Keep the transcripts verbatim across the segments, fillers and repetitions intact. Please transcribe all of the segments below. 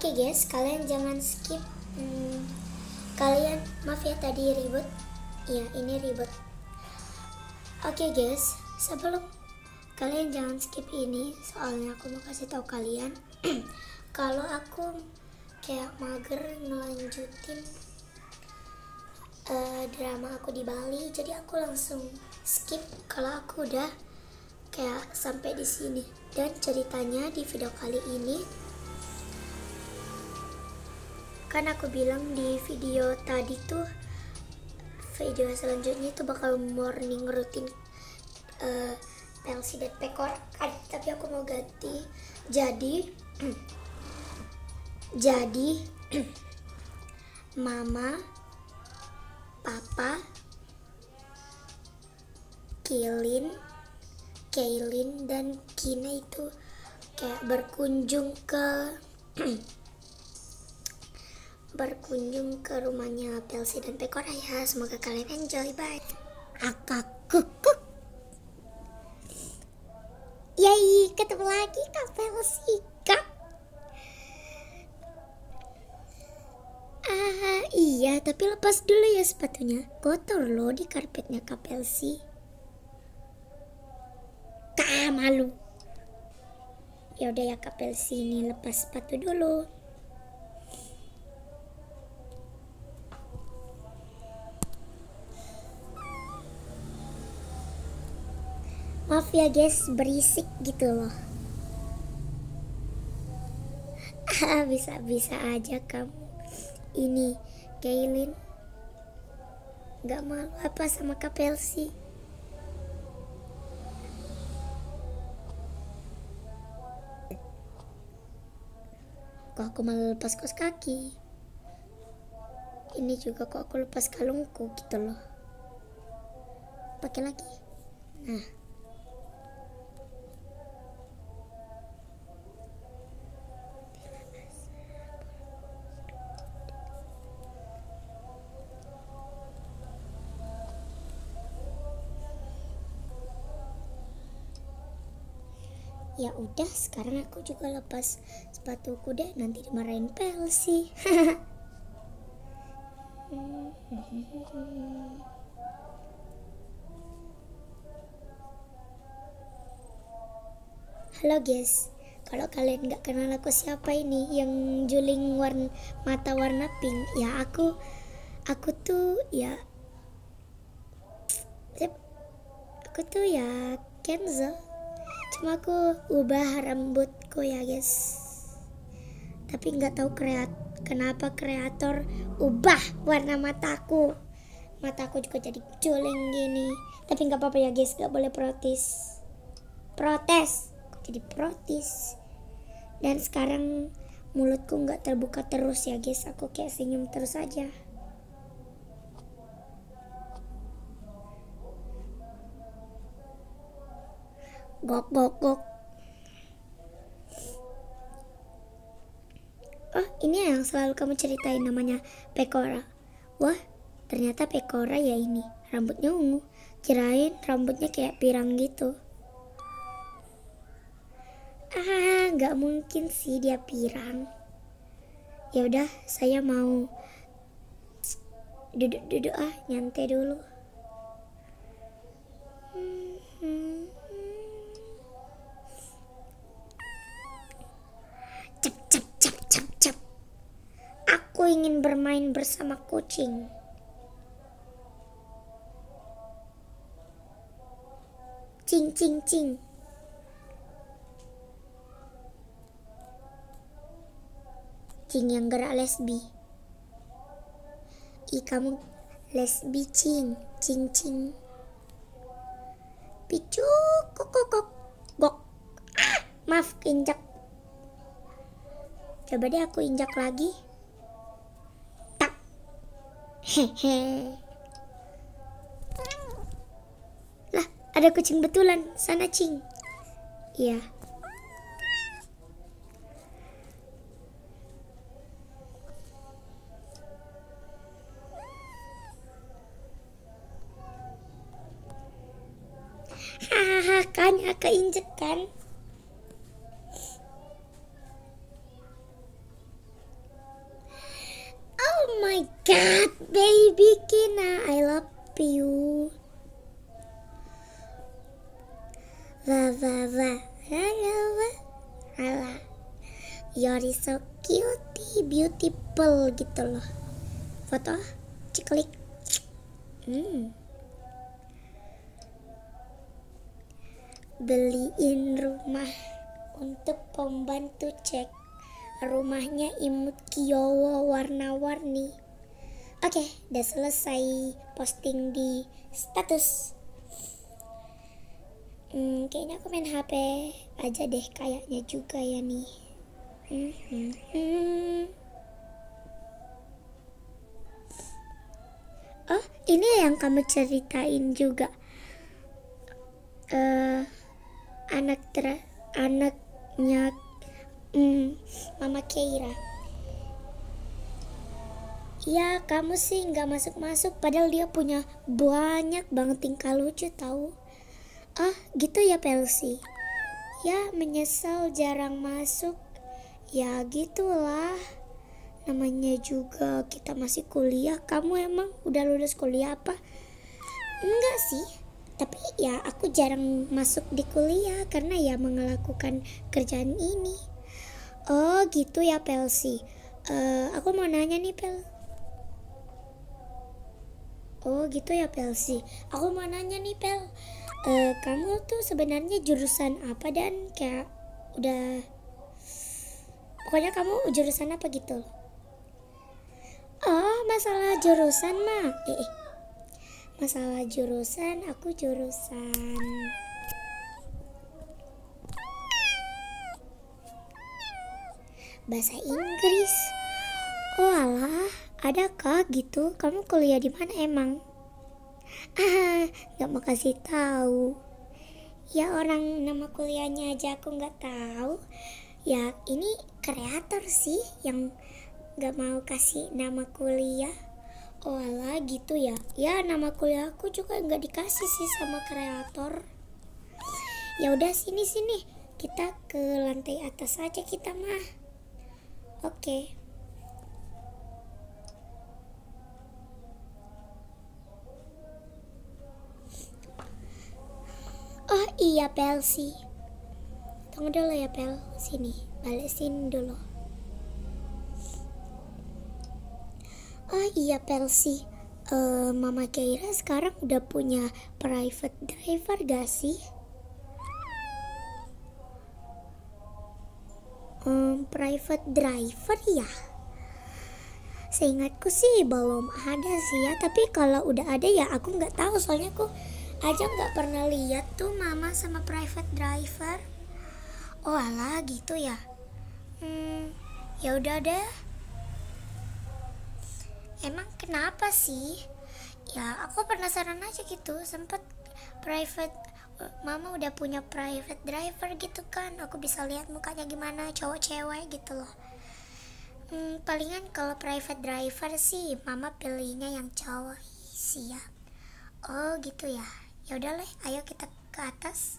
Oke guys, kalian jangan skip. Hmm, kalian maaf ya tadi ribut. Iya, ini ribut. Oke guys, sebelum kalian jangan skip ini, soalnya aku mau kasih tahu kalian kalau aku kayak mager ngelanjutin uh, drama aku di Bali, jadi aku langsung skip kalau aku udah kayak sampai di sini. Dan ceritanya di video kali ini, kan aku bilang di video tadi tuh, video selanjutnya itu bakal morning routine uh, Pelsi dan Pekor kan, tapi aku mau ganti jadi jadi Mama, Papa, Kilin, Kailin dan Kina itu kayak berkunjung ke berkunjung ke rumahnya Pelsi dan Pekora ya. Semoga kalian enjoy. Bye. Akakukuk. Yay, ketemu lagi Kak Pelsi, Kak. Ah iya, tapi lepas dulu ya sepatunya. Kotor loh di karpetnya Kak Pelsi. Kak malu. Ya udah ya Kak Pelsi, ini lepas sepatu dulu. Maaf ya guys, berisik gitu loh. Ah, bisa-bisa aja kamu. Ini Kailin gak malu apa sama Kak Pelsi? Kok aku malah lepas kaos kaki? Ini juga kok aku lepas kalungku gitu loh. Pakai lagi. Nah. Ya udah, sekarang aku juga lepas sepatuku deh, nanti dimarahin Pelsi. Halo guys, kalau kalian nggak kenal aku siapa ini yang juling warna mata warna pink, ya aku aku tuh ya aku tuh ya Kenzo. Cuma aku ubah rambutku ya guys, tapi nggak tahu kreat kenapa kreator ubah warna mataku. Mataku juga jadi juling gini, tapi nggak apa-apa ya guys, nggak boleh protes protes jadi protes. Dan sekarang mulutku nggak terbuka terus ya guys, aku kayak senyum terus aja. Gok gok gok. Oh, ini yang selalu kamu ceritain, namanya Pekora. Wah, ternyata Pekora ya ini. Rambutnya ungu. Kirain rambutnya kayak pirang gitu. Ah, nggak mungkin sih dia pirang. Ya udah, saya mau duduk-duduk ah, nyantai dulu. Hmm, hmm. Cap cap cap cap cap. Aku ingin bermain bersama kucing. Cing cing cing. Cing yang gerak lesbi. Ih, kamu lesbi cing. Cing cing. Picu kok kok kok. Gok. Ah, maaf injak. Coba deh aku injak lagi. Tak. Hehe. Lah, ada kucing betulan. Sana cing. Iya. Hahaha, kan aku injek kan. God, baby Kina, I love you. Wah wah wah, la wah, ala. You're so cute, beautiful gitu loh. Foto, ciklik. Hmm. Beliin rumah untuk pembantu, cek rumahnya imut kiowo warna-warni. Oke, udah selesai posting di status. Hmm, kayaknya aku main H P aja deh kayaknya juga ya nih. Hmm, hmm, hmm. Oh, ini yang kamu ceritain juga. Uh, anak ter anaknya hmm, Mama Keira. Ya kamu sih nggak masuk-masuk, padahal dia punya banyak banget tingkah lucu tahu. Ah gitu ya Pelsi. Ya menyesal jarang masuk. Ya gitulah. Namanya juga kita masih kuliah. Kamu emang udah lulus kuliah apa? Enggak sih. Tapi ya aku jarang masuk di kuliah karena ya melakukan kerjaan ini. Oh gitu ya Pelsi. Uh, aku mau nanya nih Pel. Oh gitu ya Pelsi. Aku mau nanya nih Pel. Uh, kamu tuh sebenarnya jurusan apa dan kayak udah pokoknya kamu jurusan apa gitu? Oh masalah jurusan mah. Eh, eh. Masalah jurusan, aku jurusan bahasa Inggris. Oh alah, adakah gitu? Kamu kuliah di mana emang? Ah, nggak mau kasih tahu. Ya orang nama kuliahnya aja aku nggak tahu. Ya ini kreator sih yang nggak mau kasih nama kuliah. Oh alah gitu ya. Ya nama kuliah aku juga nggak dikasih sih sama kreator. Ya udah sini sini kita ke lantai atas aja kita mah. Oke. Oh iya Pelsi. Tunggu dulu ya Pel. Sini balesin dulu. Oh iya Pelsi, uh, Mama Keira sekarang udah punya private driver gak sih? Um, private driver ya? Seingatku sih belum ada sih ya. Tapi kalau udah ada ya aku nggak tahu. Soalnya aku aja nggak pernah lihat tuh Mama sama private driver. Oh alah gitu ya. Hmm, ya udah deh. Emang kenapa sih? Ya aku penasaran aja gitu. Sempet private Mama udah punya private driver gitu kan. Aku bisa lihat mukanya gimana, cowok cewek gitu loh. Hmm, palingan kalau private driver sih Mama pilihnya yang cowok sih ya. Oh gitu ya. Ya udah leh, ayo kita ke atas.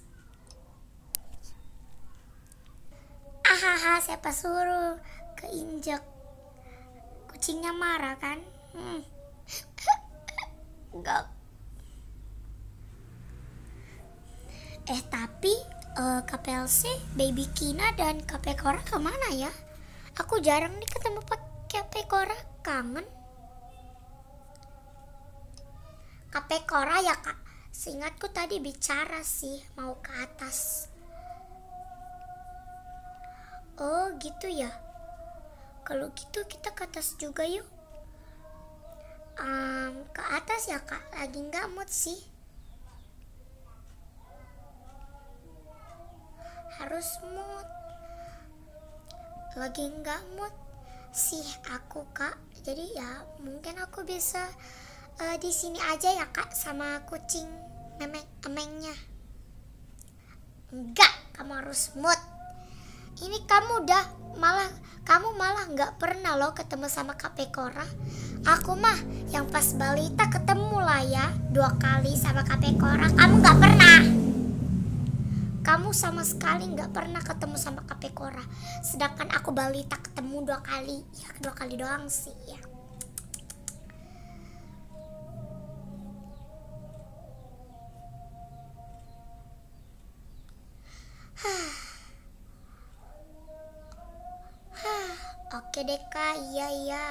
Ahaha, siapa suruh keinjak? Kucingnya marah kan? Hmm. Enggak. Eh tapi uh, K P L C, Baby Kina dan K P Cora kemana ya? Aku jarang nih ketemu pakai K P Cora, kangen. K P Cora ya kak? Seingatku tadi bicara sih mau ke atas. Oh gitu ya. Kalau gitu kita ke atas juga yuk. Um, ke atas ya kak, lagi nggak mood sih. Harus mood. Lagi nggak mood sih aku kak. Jadi ya mungkin aku bisa uh, di sini aja ya kak sama kucing memeng emengnya. Enggak, kamu harus mood. Ini kamu udah malah kamu malah nggak pernah loh ketemu sama K P Cora. Aku mah yang pas balita ketemu lah ya dua kali sama K P Cora. Kamu nggak pernah. Kamu sama sekali nggak pernah ketemu sama K P Cora. Sedangkan aku balita ketemu dua kali. Ya dua kali doang sih ya. Oke deh kak, iya iya.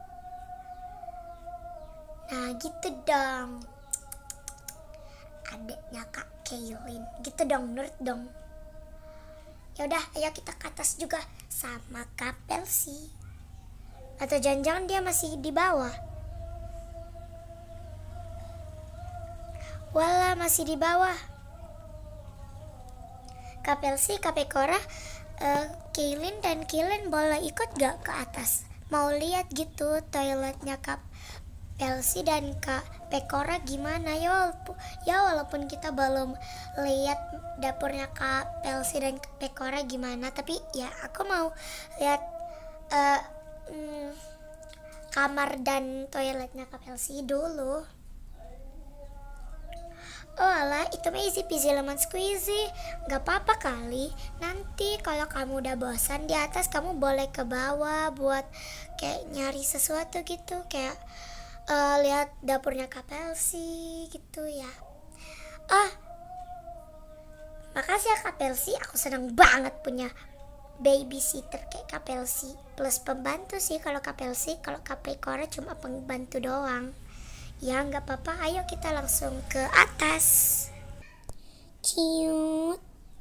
Nah gitu dong. Adeknya Kak Kaylin. Gitu dong, nerd dong. Yaudah, ayo kita ke atas juga sama Kak Pelsi. Atau jangan-jangan dia masih di bawah. Walah, masih di bawah. Kak Pelsi, Kak Pekora, uh, Kaylin dan Kaylin boleh ikut gak ke atas? Mau lihat gitu toiletnya Kak Pelsi dan Kak Pekora gimana ya walaupun, ya walaupun kita belum lihat dapurnya Kak Pelsi dan Kak Pekora gimana, tapi ya aku mau lihat uh, hmm, kamar dan toiletnya Kak Pelsi dulu. Oh alah, itu mah easy peasy lemon squeezy. Gak apa-apa kali. Nanti kalau kamu udah bosan di atas, kamu boleh ke bawah buat kayak nyari sesuatu gitu, kayak uh, lihat dapurnya Kak Pelsi gitu ya. Ah, makasih ya Kak Pelsi. Aku senang banget punya babysitter kayak Kak Pelsi. Plus pembantu sih kalau Kak Pelsi. Kalau Kak Pekora cuma pembantu doang. Ya nggak apa-apa, ayo kita langsung ke atas. Ciut.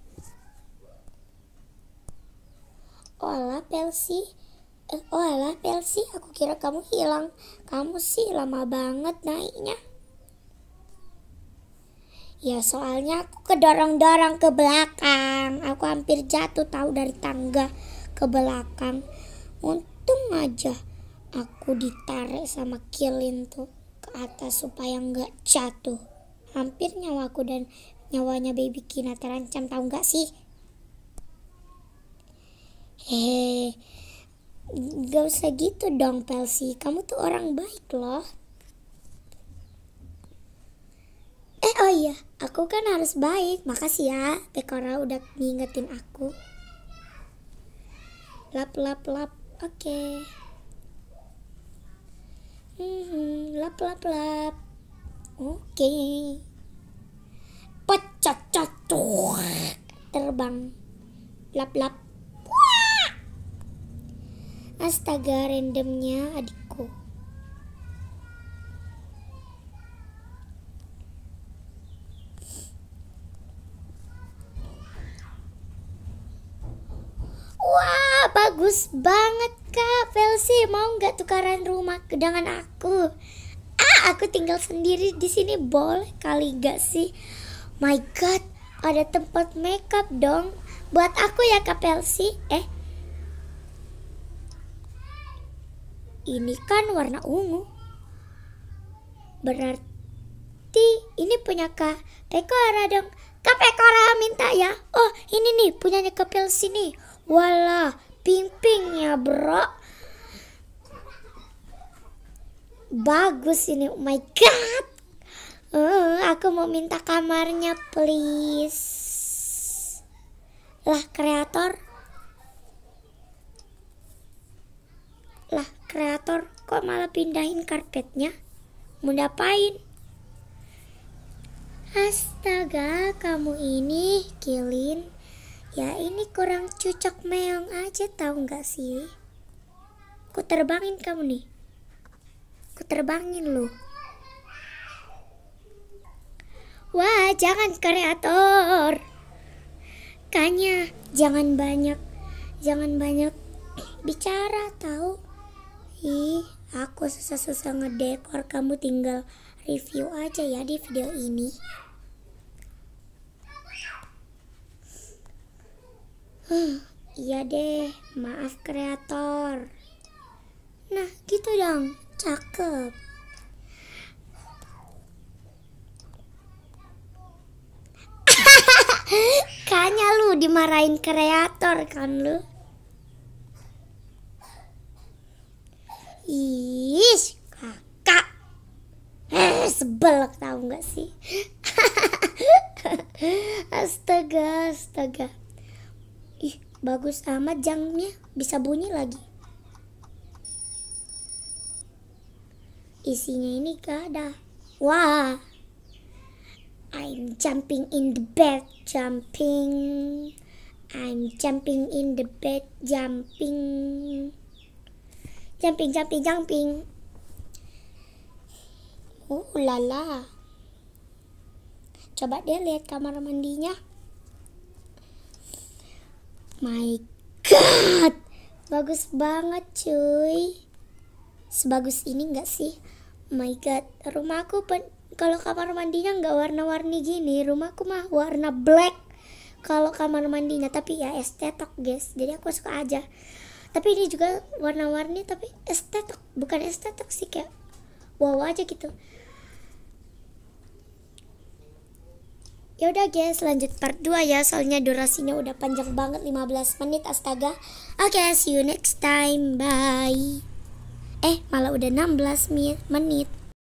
Olah Pelsi, eh, olah Pelsi, aku kira kamu hilang. Kamu sih lama banget naiknya. Ya soalnya aku kedorong-dorong ke belakang. Aku hampir jatuh tahu dari tangga ke belakang. Untung aja aku ditarik sama Kaylin tuh ke atas supaya nggak jatuh. Hampir nyawaku dan nyawanya baby Kina terancam, tahu nggak sih? Hehe, gak usah gitu dong Pelsi, kamu tuh orang baik loh. Eh oh iya, aku kan harus baik. Makasih ya Pekora udah ngingetin aku. Lap lap lap, oke. Okay. Hmm, lap lap lap. Oke. Okay. Pecocot terbang. Lap lap. Wah! Astaga, randomnya adikku. Wah, bagus banget Kak Pelsi. Mau nggak tukaran rumah dengan aku? Ah, aku tinggal sendiri di sini, boleh kali gak sih? My God, ada tempat makeup dong. Buat aku ya Kak Pelsi. Eh, ini kan warna ungu. Berarti ini punya Kak Pekora dong. Kak Pekora minta ya. Oh, ini nih punyanya Kak Pelsi nih. Walah, pink-pink ya bro. Bagus ini, oh my God. uh, Aku mau minta kamarnya please. Lah kreator. Lah kreator, kok malah pindahin karpetnya? Mau ngapain? Astaga, kamu ini Kaylin. Ya ini kurang cucok meong aja, tahu nggak sih? Ku terbangin kamu nih. Ku terbangin lu. Wah, jangan kreator. Kayaknya jangan banyak, jangan banyak bicara tahu. Ih, aku susah-susah ngedekor, kamu tinggal review aja ya di video ini. Huh, iya deh, maaf kreator. Nah, gitu dong, cakep. Kayaknya lu dimarahin kreator kan lu. Ih, kakak. Eh, sebel tahu nggak sih? Astaga, astaga. Ih, bagus amat jamnya, bisa bunyi lagi. Isinya ini gak ada. Wah, I'm jumping in the bed, jumping. I'm jumping in the bed, jumping. Jumping, jumping, jumping. Oh lala. Coba deh lihat kamar mandinya. My god, bagus banget cuy. Sebagus ini enggak sih? My god, rumahku pen kalau kamar mandinya nggak warna-warni gini, rumahku mah warna black kalau kamar mandinya, tapi ya estetik guys, jadi aku suka aja. Tapi ini juga warna-warni tapi estetik, bukan estetik sih, kayak wow aja gitu. Ya udah guys, lanjut part dua ya, soalnya durasinya udah panjang banget, lima belas menit, astaga. Oke, okay, see you next time, bye. Eh malah udah enam belas menit.